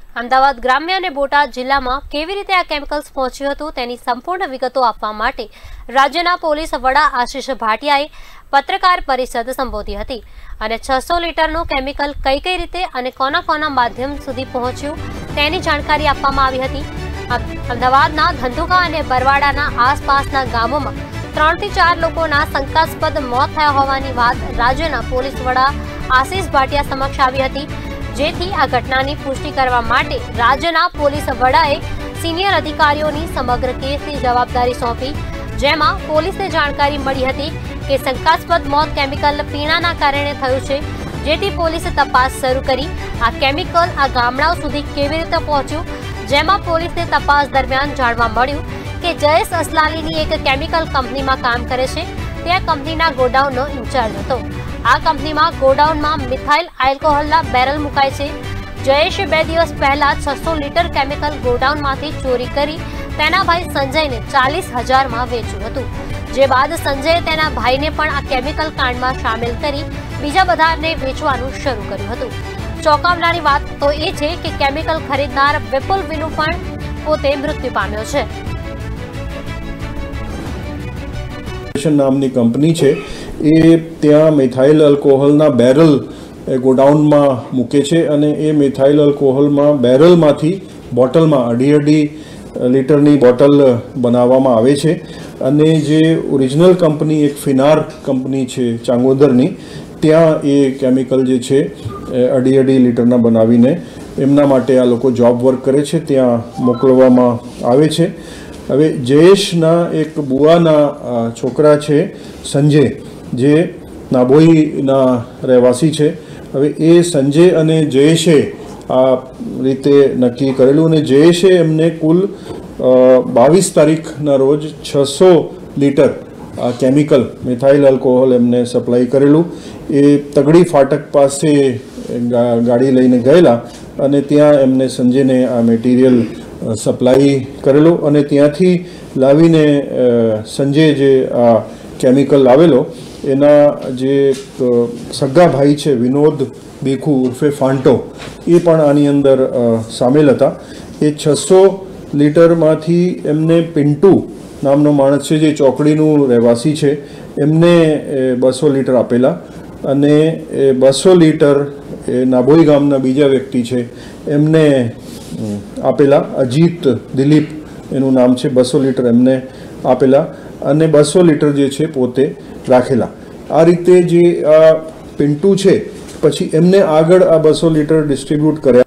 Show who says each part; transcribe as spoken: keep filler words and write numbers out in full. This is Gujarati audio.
Speaker 1: અમદાવાદ ગ્રામ્ય અને બોટાદ જિલ્લામાં કેવી રીતે આ કેમિકલ્સ પહોંચ્યું હતું તેની સંપૂર્ણ વિગતો આપવા માટે રાજ્યના પોલીસ વડા આશિષ ભાટિયાએ પત્રકાર પરિષદ સંબોધી હતી અને છસો લીટરનું કેમિકલ કઈ કઈ રીતે અને કોના કોના માધ્યમ સુધી પહોંચ્યું તેની જાણકારી આપવામાં આવી હતી। અમદાવાદના ધંધુકા અને બરવાડાના આસપાસના ગામોમાં ત્રણ થી ચાર લોકોના શંકાસ્પદ મોત થયા હોવાની વાત રાજ્યના પોલીસ વડા આશિષ ભાટિયા સમક્ષ આવી હતી, જેથી આ ઘટનાની પુષ્ટિ કરવા માટે રાજ્યના પોલીસ વડાએ સિનિયર અધિકારીઓની સમગ્ર કેસની જવાબદારી સોંપી, જેમાં પોલીસને જાણકારી મળી હતી કે શંકાસ્પદ મોત કેમિકલ પીણાના કારણે થયું છે, જેથી પોલીસે તપાસ શરૂ કરી। આ કેમિકલ આ ગામડાઓ સુધી કેવી રીતે પહોંચ્યું, જેમાં પોલીસને તપાસ દરમિયાન જાણવા મળ્યું કે જયેશ અસલાલીની એક કેમિકલ કંપનીમાં કામ કરે છે, તે આ કંપનીના ગોડાઉનનો ઇન્ચાર્જ હતો। આ કંપનીમાં ગોડાઉનમાં મિથાઇલ આલ્કોહોલના બેરલ મુકાય છે। જયેશે બે દિવસ પહેલા છસો લીટર કેમિકલ ગોડાઉનમાંથી ચોરી કરી તેના ભાઈ સંજયને ચાલીસ હજારમાં વેચ્યું હતું, જે બાદ સંજયે તેના ભાઈને પણ આ કેમિકલ કાંડમાં સામેલ કરી બીજા બધાને વેચવાનું શરૂ કર્યું હતું। ચોંકાવનારી વાત તો એ છે કે કેમિકલ ખરીદનાર વિપુલ વિનુ પણ પોતે મૃત્યુ પામ્યો છે।
Speaker 2: નામની કંપની છે, એ ત્યાં મિથાઇલ આલ્કોહોલના બેરલ ગોડાઉનમાં મૂકે છે અને એ મિથાઇલ આલ્કોહોલમાં બેરલમાંથી બોટલમાં અઢી અઢી લીટરની બોટલ બનાવવામાં આવે છે અને જે ઓરિજિનલ કંપની એક ફિનાર કંપની છે ચાંગોદરની, ત્યાં એ કેમિકલ જે છે અઢી અઢી લીટરના બનાવીને એમના માટે આ લોકો જોબ વર્ક કરે છે, ત્યાં મોકલવામાં આવે છે। હવે જયેશના એક બુવાના છોકરા છે સંજય, જે નાભોઈના રહેવાસી છે। હવે એ સંજય અને જયેશે આ રીતે નક્કી કરેલું અને જયેશે એમને કુલ બાવીસ તારીખના રોજ છસો લીટર આ કેમિકલ મિથાઇલ આલ્કોહોલ એમને સપ્લાય કરેલું। એ તગડી ફાટક પાસે ગાડી લઈને ગયેલા અને ત્યાં એમને સંજયને આ મટીરિયલ સપ્લાય કરેલું અને ત્યાંથી લાવીને સંજય જે આ કેમિકલ લાવેલો એના જે સગા ભાઈ છે વિનોદ બેખુ ઉર્ફે ફાંટો, એ પણ આની અંદર સામેલ હતા। એ છસો લીટરમાંથી એમને પિન્ટુ નામનો માણસ છે જે ચોકડીનું રહેવાસી છે, એમને બસો લીટર આપેલા અને એ બસો લીટર એ નાભોઈ ગામના બીજા વ્યક્તિ છે એમને આપેલા, અજીત દિલીપ એનું નામ છે, બસો લીટર એમને આપેલા અને બસો લીટર જે છે પોતે રાખેલા। આ રીતે જે આ પિન્ટુ છે પછી એમને આગળ આ બસો લીટર ડિસ્ટ્રીબ્યુટ કર્યા।